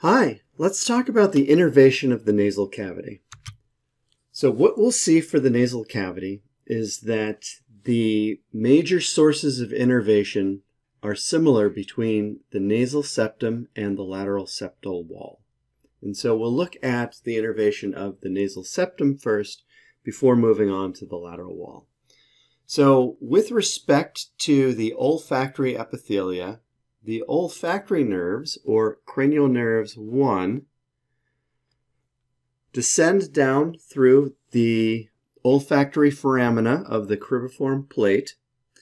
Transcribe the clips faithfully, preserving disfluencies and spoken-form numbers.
Hi, let's talk about the innervation of the nasal cavity. So what we'll see for the nasal cavity is that the major sources of innervation are similar between the nasal septum and the lateral septal wall. And so we'll look at the innervation of the nasal septum first before moving on to the lateral wall. So with respect to the olfactory epithelia, the olfactory nerves, or cranial nerves one, descend down through the olfactory foramina of the cribriform plate,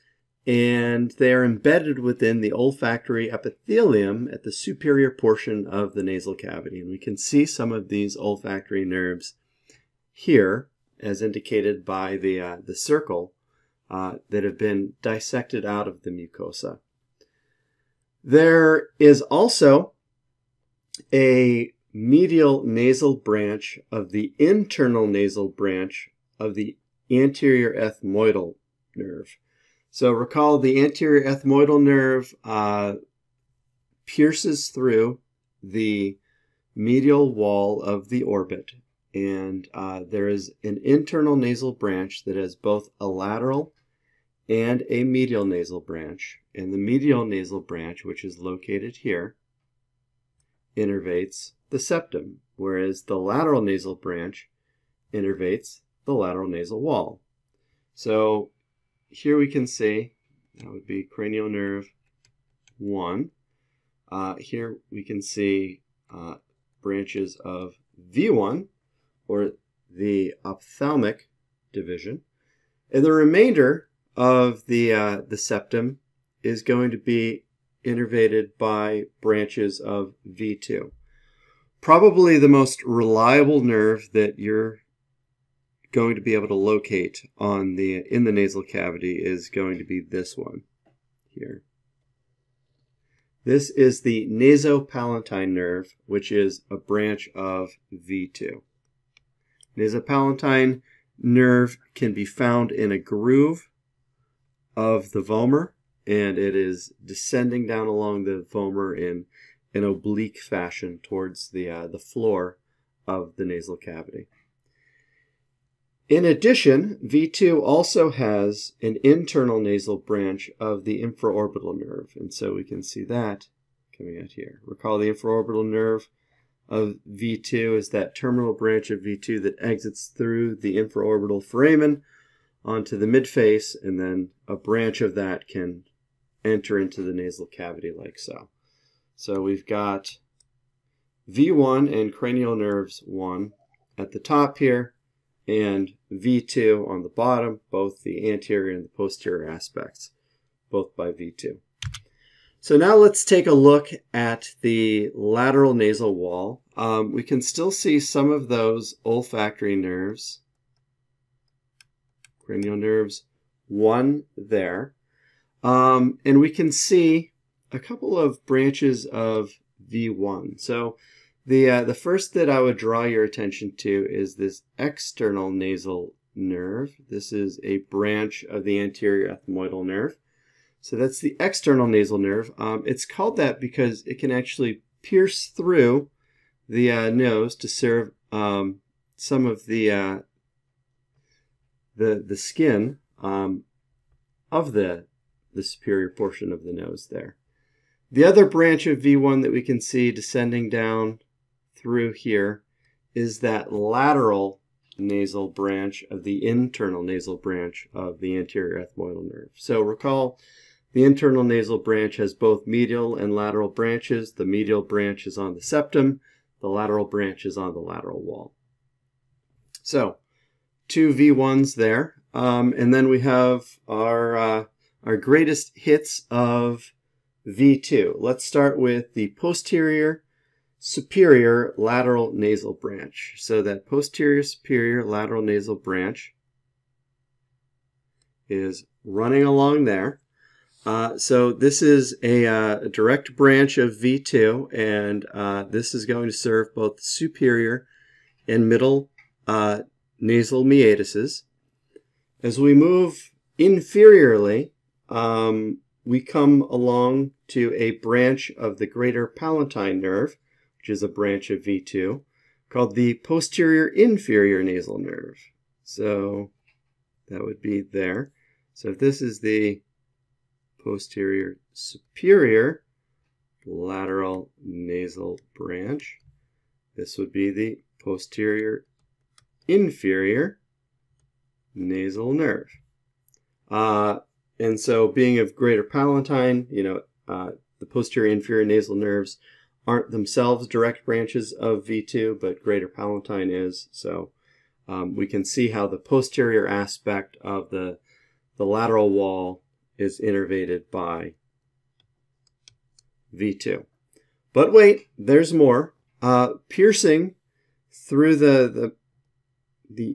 and they are embedded within the olfactory epithelium at the superior portion of the nasal cavity. And we can see some of these olfactory nerves here, as indicated by the, uh, the circle uh, that have been dissected out of the mucosa. There is also a medial nasal branch of the internal nasal branch of the anterior ethmoidal nerve. So recall the anterior ethmoidal nerve uh, pierces through the medial wall of the orbit, and uh, there is an internal nasal branch that has both a lateral and a medial nasal branch. And the medial nasal branch, which is located here, innervates the septum, whereas the lateral nasal branch innervates the lateral nasal wall. So here we can see, that would be cranial nerve one. Uh, here we can see uh, branches of V one, or the ophthalmic division, and the remainder of the, uh, the septum is going to be innervated by branches of V two. Probably the most reliable nerve that you're going to be able to locate on the in the nasal cavity is going to be this one here. This is the nasopalantine nerve, which is a branch of V two. Nasopalantine nerve can be found in a groove of the vomer, and it is descending down along the vomer in an oblique fashion towards the, uh, the floor of the nasal cavity. In addition, V two also has an internal nasal branch of the infraorbital nerve, and so we can see that coming out here. Recall the infraorbital nerve of V two is that terminal branch of V two that exits through the infraorbital foramen onto the midface, and then a branch of that can enter into the nasal cavity like so. So we've got V one and cranial nerves one at the top here, and V two on the bottom, both the anterior and the posterior aspects, both by V two. So now let's take a look at the lateral nasal wall. Um, we can still see some of those olfactory nerves, cranial nerves one there. Um, and we can see a couple of branches of V one. So the, uh, the first that I would draw your attention to is this external nasal nerve. This is a branch of the anterior ethmoidal nerve. So that's the external nasal nerve. Um, it's called that because it can actually pierce through the uh, nose to serve um, some of the, uh, the, the skin um, of the the superior portion of the nose there. The other branch of V one that we can see descending down through here is that lateral nasal branch of the internal nasal branch of the anterior ethmoidal nerve. So recall, the internal nasal branch has both medial and lateral branches. The medial branch is on the septum, the lateral branch is on the lateral wall. So two V ones there, um, and then we have our uh, Our greatest hits of V two. Let's start with the posterior superior lateral nasal branch. So that posterior superior lateral nasal branch is running along there. Uh, so this is a, uh, a direct branch of V two, and uh, this is going to serve both superior and middle uh, nasal meatuses. As we move inferiorly, Um, we come along to a branch of the greater Palantine nerve, which is a branch of V two, called the posterior inferior nasal nerve. So that would be there. So if this is the posterior superior lateral nasal branch, this would be the posterior inferior nasal nerve. Uh, and so being of greater Palantine, you know, uh, the posterior inferior nasal nerves aren't themselves direct branches of V two, but greater Palantine is. So um, we can see how the posterior aspect of the, the lateral wall is innervated by V two. But wait, there's more. Uh, piercing through the, the, the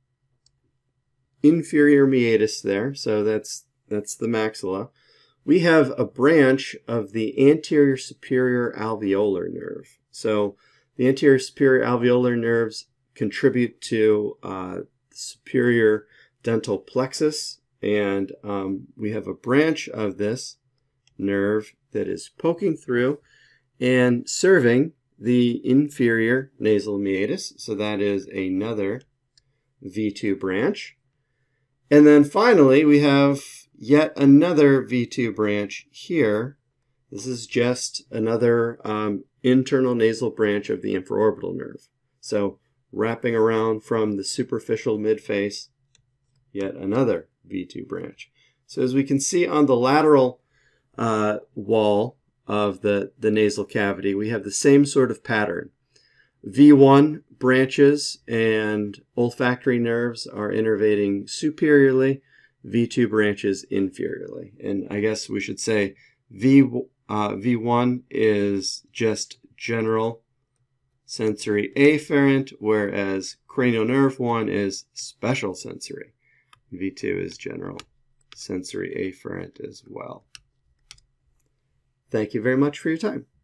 inferior meatus there, so that's, that's the maxilla, we have a branch of the anterior superior alveolar nerve. So the anterior superior alveolar nerves contribute to uh, the superior dental plexus, and um, we have a branch of this nerve that is poking through and serving the inferior nasal meatus. So that is another V two branch. And then finally, we have yet another V two branch here. This is just another um, internal nasal branch of the infraorbital nerve. So wrapping around from the superficial midface, yet another V two branch. So as we can see on the lateral uh, wall of the, the nasal cavity, we have the same sort of pattern. V one branches and olfactory nerves are innervating superiorly, V two branches inferiorly. And I guess we should say V, uh, V one is just general sensory afferent, whereas cranial nerve one is special sensory. V two is general sensory afferent as well. Thank you very much for your time.